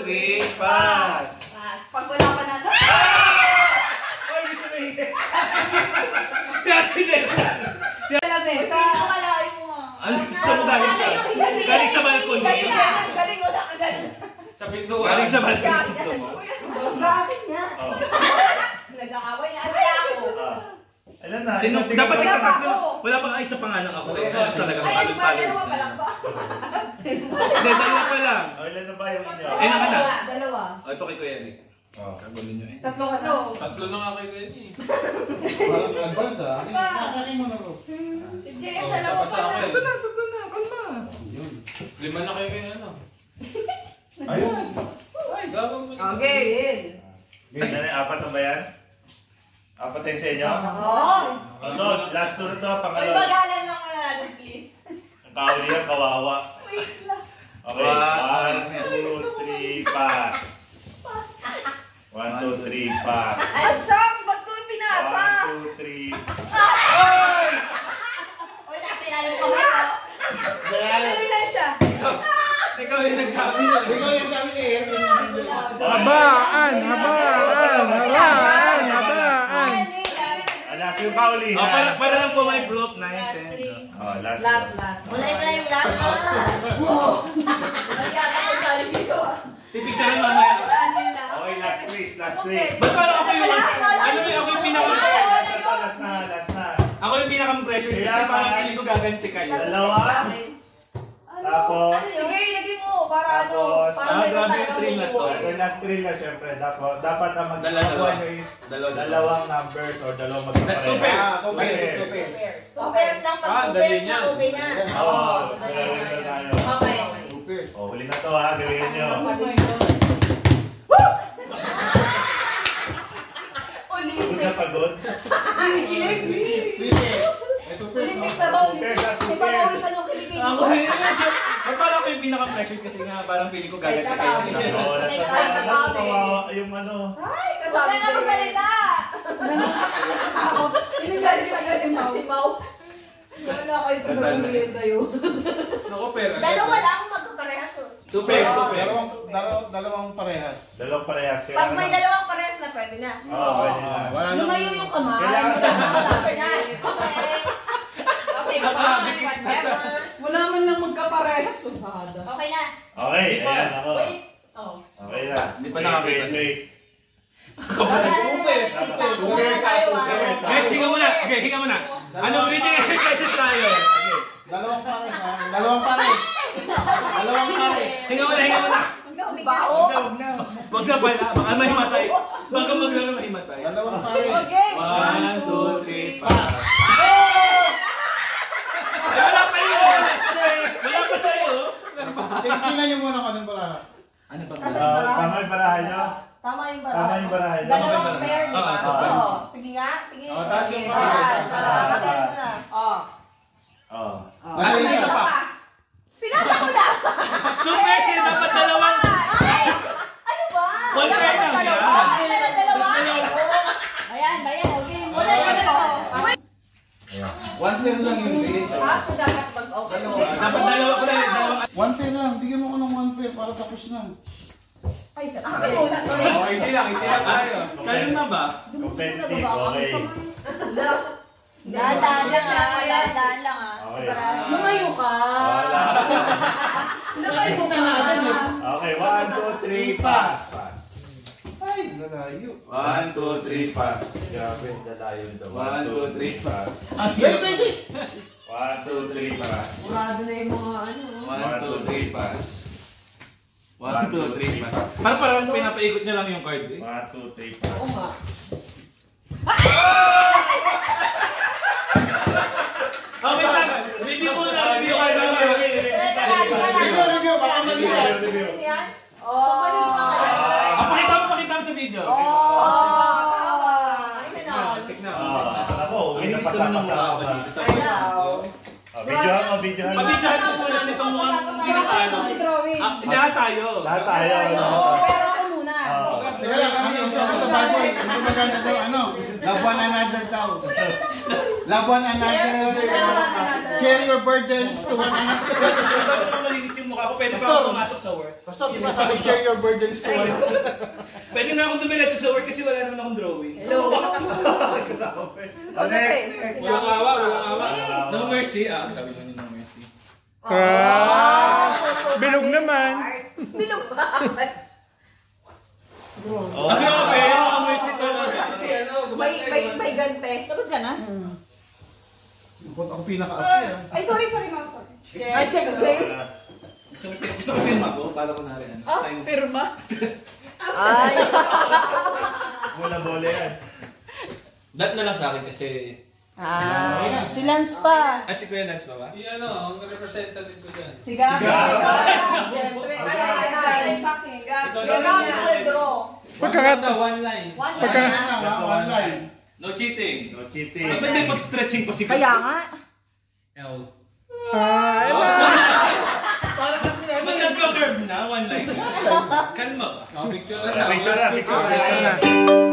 3, pass! Pag wala pa na. Ay, gusto mo yun. Si Ate Nela. Sino kalain mo? Ano gusto mo galing sa balcony? Galing mo na kagaling. Sa pintuan. Galing sa balcony gusto mo? Bakit nga? Nag-aaway na ako. Alam na. Dapat ikatatlo. Wala pa kayo sa pangalang ako eh. Ano talaga makalong-talo. Dalawa pa lang ba? Hindi, dalawa pa lang. Ilan na ba yung inyo? Eh, naka na. Dalawa. O, ito kay Kuya Eric. Kagulin nyo eh. Tatlo ka na. Tatlo na nga kay Kuya Eric. Parang advance ah. Kakanin mo na bro. Hindi, dalawa pa lang. Tatlo na. Kalma. Lima na kayo kay ano. Ayun. Ay, gabang mo. Okay, yun. Ilan na, apat na ba yan? Apat din sa inyo? Oo. Ano, last two na to, Uy, pangalawa. magalan lang ka natin, please. Ang kauli yan, kawawa. Wait lang. Okay, 1, 2, 3, pass. 1, 2, 3, pass. Ay, shucks! Ba't ko yung pinasa? 1, 2, 3. Uy, nakinala mo kami ito. Ano lang siya? Ikaw yung nagsabi na. Ikaw yung dami eh. Habaan. Last yung kauli. Oh, para lang po may group 9, 10. Oh, last. Wala ka na yung last. Wow! Nagyaka ko sali dito. Pipicturean mamaya. Okay, last race. Ba't parang ako yung... Ano yung ako yung pinaka... Last na. Ako yung pinaka-pressure kasi parang feeling ko gaganti kayo. Dalawa. Tapos. Sige, ilagay mo. Para ano? Tapos, Para meron grabe yung tayo train na to. Okay, last three na syempre. Dapat na Dalawa. magkakawa nyo is dalawang numbers or dalawang magkapareha. Two pairs. Ah, two pairs. Two pairs lang. Pag two dali pairs na, niyan. okay na. Oo, dalawin na tayo. Okay. Super. Oh, huli na to ha, gawin nyo. Pagod na pagod. Ito pairs. Olympics na ba? Pairs at two Iba pairs. mawisan yung kiligin Ako ko. yun. Ba't parang ako yung pinaka-pressure kasi nga parang feeling ko gaganti kayo. Oo, nasa kawawa yung ano. Ay, kasabi na magsalita. Inigali pa na si Pao. Wala kayo kung nagsuliyan kayo. Naku, pera. Dalawa lang magkaparehas. Two pairs. Dalawang parehas. Dalawang parehas. Pag may dalawang parehas na, pwede na. Oo, pwede na. Lumayo yung kamay. Kailangan siya. Okay na. Okay, fine, whatever. Wala man lang magkaparehas. Sumada. Okay na. Okay, ayan ako. Wait. Oh. Okay na. Hindi pa nakakita. Wait. Guys, hinga muna. Okay, hinga muna. Anong breathing exercises tayo? Dalawang pares ha. Dalawang pares. Hinga muna. Baho. Huwag na pala. Baka mahimatay. Baka maglaro mahimatay. Dalawang pares. Okay. 1, 2, 3, pass. Ay, wala pa yun. Wala pa sa'yo. Tingnan nyo muna kanong baraha. Ano ba? Tama yung barahan nyo? Tama yung Tama yung barahan nyo? Dalawang pair, di ba? Oo. Oo. Sige nga. Tingin. Oo, taas yung Yan. Sabihin mo na. Oo. Oo. Asan na isa pa? Pinasa ko na! Two pairs yun. Dapat dalawang. Ay! Ano ba? One pair lang yan. Dalawa? Ayan, okay. Wala ka na. One pair lang yung bigay siya. Kaso dapat mag-okay. Dapat dalawa ko na. One pair lang. Bigyan mo ko ng one pair para tapos na. Ay, sa akin muna. Oh, easy lang tayo. Kayo na ba? Competitive, okay. Dahan-dahan lang dahan-dahan lang Okay. Lumayo ka. Lumayo ka natin eh. Okay, 1, 2, 3, pass. Ay, nalayo. 1, 2, 3, pass. Grabe, dalayo nito. 1, 2, 3, pass. Wait, wait, wait. 1, 2, 3, pass. Murado na yung mga ano. 1, 2, 3, pass. 1, 2, 3, pass. Parang pinapaikot niya lang yung card eh. 1, 2, 3, pass. Oo nga. Oh, wait lang. Review muna. Review kayo. Review, baka mali yan. Yan? Oh. Pakita mo sa video. Ayun na. Tignan. Ako, uwi na Gusto mo nung pasama-sama mga ba? dito sa video. Videohan mo, videohan mo. Pabidyahan mo muna nitong mukhang sinatalo. Drawing. Lahat tayo. Lahat tayo. Pero ako muna. Teka lang, ano yung bad boy. Hindi maganda daw, ano? Love one another daw. Love one another. Share your burdens to one another. Bakit naman malinis yung mukha ko? Pwede pa ako pumasok sa work. Pastor, di ba sabi share your burdens to one another? Pwede na akong dumiretso sa work kasi wala naman akong drawing. Next. Walang awa, walang awa. No mercy. Grabe lang yung no mercy. Bilog naman. Bilog ba? Oh. Grabe, no mercy talaga. Kasi ano, May gante. Tapos ka na? Ako pinaka-api. Ay, sorry, ma'am. Ay, check please. Gusto ko pirma ko para ko na rin. Ah, pirma. Ay. Mula bola yan. Dat na lang sa akin kasi... Si Lance pa. Si Kuya Lance pa ba? Si ano, ang representative ko dyan. Siga. Siyempre. Pagkakata. One line. Online. No cheating. No cheating. Ba't may pag-stretching pa si Kaya nga. L. Parang kami na. Ba't nagka-curve na? One line. Kalma ba? Picture na. Picture na, picture na. Ito na.